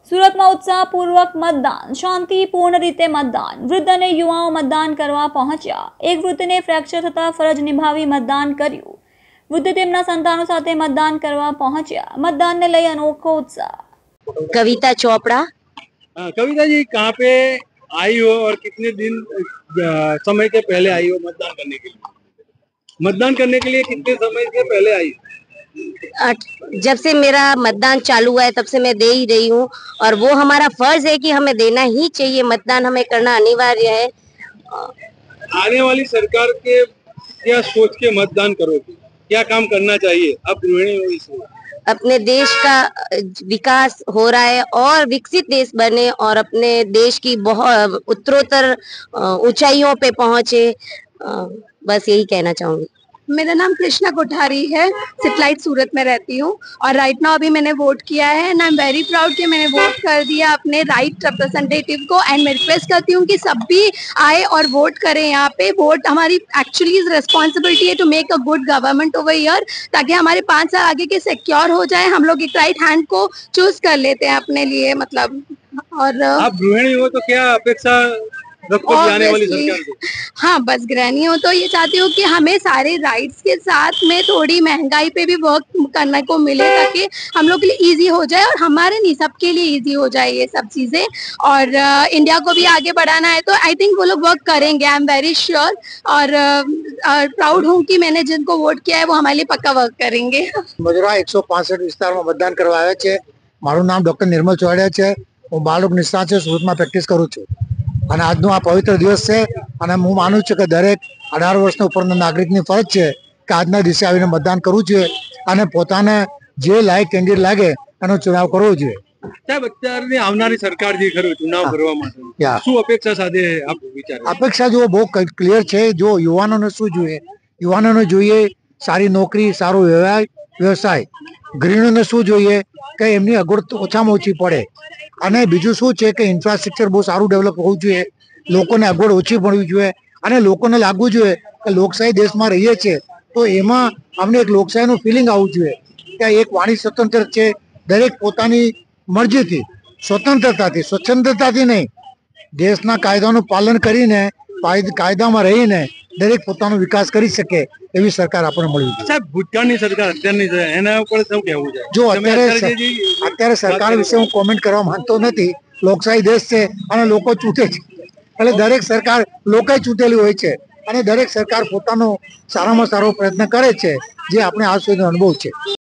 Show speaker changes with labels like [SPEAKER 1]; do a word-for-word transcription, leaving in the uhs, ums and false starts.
[SPEAKER 1] સુરતમાં ઉત્સાહપૂર્વક મતદાન, શાંતિપૂર્ણ રીતે મતદાન, વૃદ્ધ અને યુવાઓ મતદાન કરવા પહોંચ્યા। એક વૃદ્ધને ફ્રેક્ચર થતાં ફરજ નિભાવી મતદાન કર્યું। વૃદ્ધ તેમના સંતાનો સાથે મતદાન કરવા પહોંચ્યા। મતદાનને લઈ અનોખો उत्साह।
[SPEAKER 2] कविता चोपड़ा।
[SPEAKER 3] कविता जी कहाँ पे आई हो और कितने दिन समय के पहले आई हो मतदान करने के लिए? मतदान करने के लिए कितने समय के पहले आई?
[SPEAKER 2] जब से मेरा मतदान चालू हुआ है तब से मैं दे ही रही हूँ और वो हमारा फर्ज है कि हमें देना ही चाहिए। मतदान हमें करना अनिवार्य है।
[SPEAKER 3] आने वाली सरकार के क्या सोच के मतदान करोगे? क्या काम करना चाहिए? आप गृहिणी हो इसमें
[SPEAKER 2] अपने देश का विकास हो रहा है और विकसित देश बने और अपने देश की बहुत उत्तरोत्तर ऊंचाइयों पे पहुंचे, बस यही कहना चाहूंगी।
[SPEAKER 4] मेरा नाम कृष्णा कोठारी है, सिटलाइट सूरत में रहती हूँ और राइट नाउ अभी मैंने वोट किया है and I am very proud कि मैंने वोट कर दिया अपने राइट रिप्रेजेंटेटिव को। एंड मैं रिक्वेस्ट करती हूँ कि सब भी आए और वोट करें। यहाँ पे वोट हमारी एक्चुअली रिस्पॉन्सिबिलिटी है to make a good government over year, ताकि हमारे पाँच साल आगे के सिक्योर हो जाए। हम लोग एक राइट हैंड को चूज कर लेते हैं अपने लिए, मतलब। और
[SPEAKER 3] आप गृहिणी हो तो क्या अपेक्षा आने वाली सरकार से?
[SPEAKER 4] हाँ, बस गृहिणी हो तो ये चाहती हूँ कि हमें सारे राइट्स के साथ में थोड़ी महंगाई पे भी वर्क करने को मिले, ताकि हम लोग के लिए इजी हो जाए और हमारे नहीं सबके लिए इजी हो जाए ये सब चीजें। और uh, इंडिया को भी आगे बढ़ाना है तो आई थिंक वो लोग वर्क करेंगे, आई एम वेरी श्योर। और प्राउड uh, हूँ कि मैंने जिनको वोट किया है वो हमारे लिए पक्का वर्क करेंगे।
[SPEAKER 5] मजुरा एक सौ पांसठ विस्तार में मतदान करवा आया है। मारू नाम डॉक्टर निर्मल चौड़िया है। हूँ बालरोग निष्णात है, सूरत में प्रेक्टिस करूँ छूँ અને આજનો આ પવિત્ર દિવસ છે અને હું માનું છું કે દરેક અઢાર વર્ષના ઉપરના નાગરિકની ફરજ છે કે આજના દિવસે આવીને મતદાન કરવું જોઈએ અને પોતાને જે લાયક કેન્ડિડેટ લાગે એનો ચુનાવ કરવો જોઈએ।
[SPEAKER 3] સાહેબ, અત્યારની આવનારી સરકાર જે ખરું ચુનાવ કરવા માટે શું અપેક્ષા સાથે આપ વિચારો?
[SPEAKER 5] અપેક્ષા જો બહુ ક્લિયર છે। જો યુવાનોને શું જોઈએ? યુવાનોને જોઈએ સારી નોકરી, સારો વ્યવસાય વ્યવસાય ગૃહિણીઓને શું જોઈએ કે એમની અગવડ ઓછામાં ઓછી પડે અને બીજું શું છે કે ઇન્ફ્રાસ્ટ્રક્ચર બહુ સારું ડેવલપ હોવું જોઈએ, લોકોને અગવડ ઓછી પડવી જોઈએ અને લોકોને લાગવું જોઈએ કે લોકશાહી દેશમાં રહીએ છીએ તો એમાં અમને એક લોકશાહીનું ફિલિંગ આવવું જોઈએ કે એક વાણી સ્વતંત્ર છે। દરેક પોતાની મરજીથી, સ્વતંત્રતાથી, સ્વચ્છંદતાથી નહીં, દેશના કાયદાનું પાલન કરીને કાયદામાં રહીને દરેક પોતાનો વિકાસ કરી શકે એવી સરકાર આપણને મળવી જોઈએ।
[SPEAKER 3] સાહેબ, ભૂતકાળની સરકાર અત્યારની છે એના ઉપર શું કહેવું છે?
[SPEAKER 5] જો અત્યારે અત્યારે સરકાર વિશે હું કોમેન્ટ કરવા માંગતો નથી। લોકશાહી દેશ છે અને લોકો ચૂંટે છે, એટલે દરેક સરકાર લોકોએ ચૂંટેલી હોય છે અને દરેક સરકાર પોતાનો સારામાં સારો પ્રયત્ન કરે છે, જે આપણે આજ સુધીનો અનુભવ છે।